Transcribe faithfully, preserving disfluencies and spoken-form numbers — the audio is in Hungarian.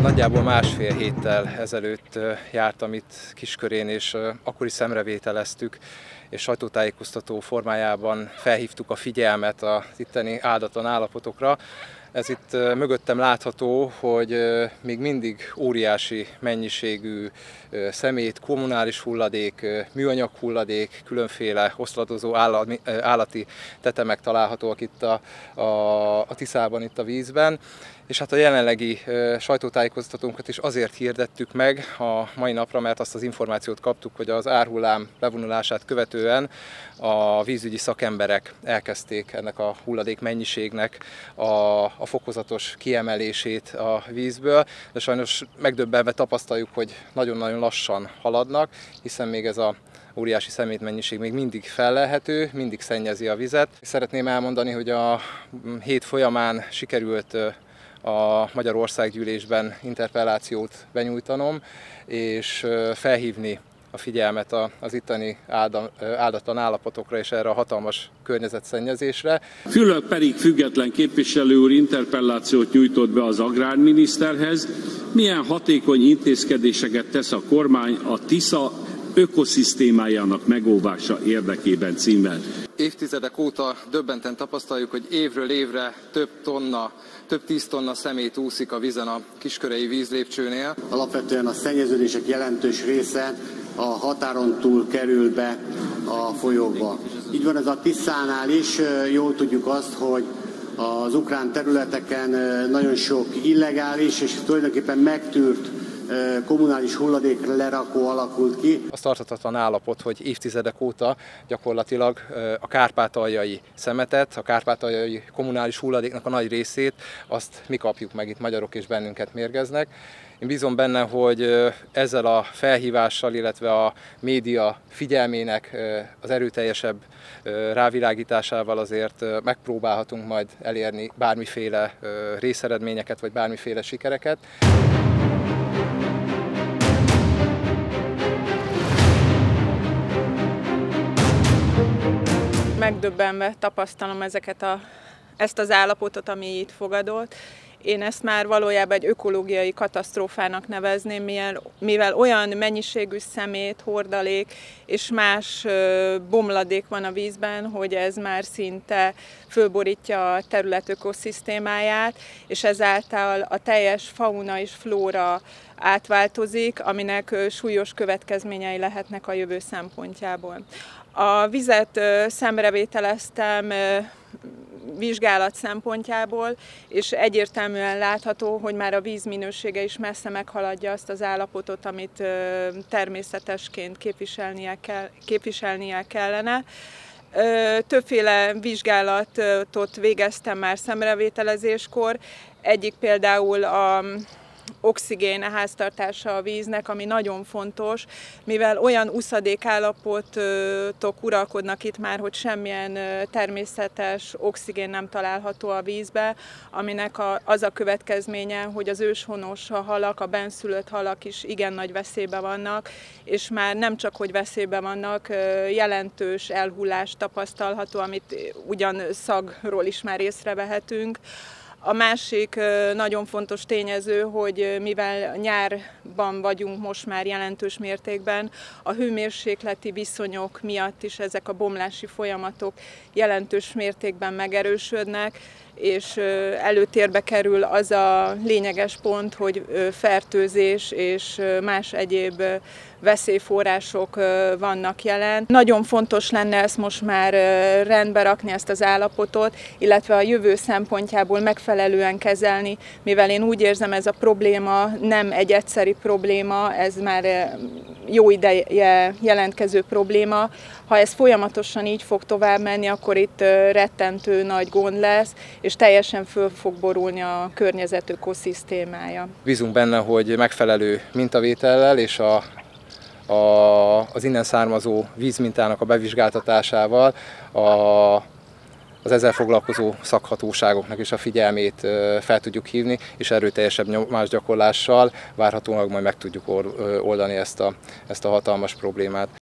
Nagyjából másfél héttel ezelőtt jártam itt Kiskörén, és akkor is szemrevételeztük, és sajtótájékoztató formájában felhívtuk a figyelmet az itteni áldatlan állapotokra. Ez itt mögöttem látható, hogy még mindig óriási mennyiségű szemét, kommunális hulladék, műanyag hulladék, különféle oszladozó állati tetemek találhatóak itt a, a, a Tiszában, itt a vízben. És hát a jelenlegi sajtótájékoztatónkat is azért hirdettük meg a mai napra, mert azt az információt kaptuk, hogy az árhullám levonulását követően a vízügyi szakemberek elkezdték ennek a hulladék mennyiségnek a, a fokozatos kiemelését a vízből, de sajnos megdöbbenve tapasztaljuk, hogy nagyon-nagyon lassan haladnak, hiszen még ez a óriási szemétmennyiség még mindig fellelhető, mindig szennyezi a vizet. Szeretném elmondani, hogy a hét folyamán sikerült a Magyar Országgyűlésben interpellációt benyújtanom, és felhívni a figyelmet az itteni áldatlan állapotokra és erre a hatalmas környezetszennyezésre. Fülöp pedig független képviselő úr interpellációt nyújtott be az agrárminiszterhez. Milyen hatékony intézkedéseket tesz a kormány a Tisza ökoszisztémájának megóvása érdekében címmel? Évtizedek óta döbbenten tapasztaljuk, hogy évről évre több tonna, több tíz tonna szemét úszik a vízen a kiskörei vízlépcsőnél. Alapvetően a szennyeződések jelentős része a határon túl kerül be a folyókba. Így van ez a Tiszánál is, jól tudjuk azt, hogy az ukrán területeken nagyon sok illegális és tulajdonképpen megtűrt kommunális hulladék lerakó alakult ki. Az tarthatatlan állapot, hogy évtizedek óta gyakorlatilag a kárpátaljai szemetet, a kárpátaljai kommunális hulladéknak a nagy részét azt mi kapjuk meg, itt magyarok, és bennünket mérgeznek. Én bízom benne, hogy ezzel a felhívással, illetve a média figyelmének az erőteljesebb rávilágításával azért megpróbálhatunk majd elérni bármiféle részeredményeket, vagy bármiféle sikereket. Megdöbbenve tapasztalom ezeket a, ezt az állapotot, ami itt fogadott. Én ezt már valójában egy ökológiai katasztrófának nevezném, mivel, mivel olyan mennyiségű szemét, hordalék és más bomladék van a vízben, hogy ez már szinte fölborítja a terület ökoszisztémáját, és ezáltal a teljes fauna és flóra átváltozik, aminek súlyos következményei lehetnek a jövő szempontjából. A vizet szemrevételeztem vizsgálat szempontjából, és egyértelműen látható, hogy már a víz minősége is messze meghaladja azt az állapotot, amit természetesként képviselnie, kell, képviselnie kellene. Többféle vizsgálatot végeztem már szemrevételezéskor, egyik például a oxigén háztartása a víznek, ami nagyon fontos, mivel olyan uszadékállapotok uralkodnak itt már, hogy semmilyen természetes oxigén nem található a vízbe, aminek a, az a következménye, hogy az őshonos halak, a benszülött halak is igen nagy veszélyben vannak, és már nem csak, hogy veszélyben vannak, jelentős elhullás tapasztalható, amit ugyan szagról is már észrevehetünk. A másik nagyon fontos tényező, hogy mivel nyárban vagyunk most már jelentős mértékben, a hőmérsékleti viszonyok miatt is ezek a bomlási folyamatok jelentős mértékben megerősödnek, és előtérbe kerül az a lényeges pont, hogy fertőzés és más egyéb veszélyforrások vannak jelen. Nagyon fontos lenne ezt most már rendbe rakni, ezt az állapotot, illetve a jövő szempontjából megfelelően kezelni, mivel én úgy érzem, ez a probléma nem egy egyszeri probléma, ez már jó ideje jelentkező probléma. Ha ez folyamatosan így fog tovább menni, akkor itt rettentő nagy gond lesz, és teljesen föl fog borulni a környezet ökoszisztémája. Bízunk benne, hogy megfelelő mintavétellel és a A, az innen származó vízmintának a bevizsgáltatásával a, az ezzel foglalkozó szakhatóságoknak is a figyelmét fel tudjuk hívni, és erőteljesebb nyomásgyakorlással várhatóan majd meg tudjuk oldani ezt a, ezt a hatalmas problémát.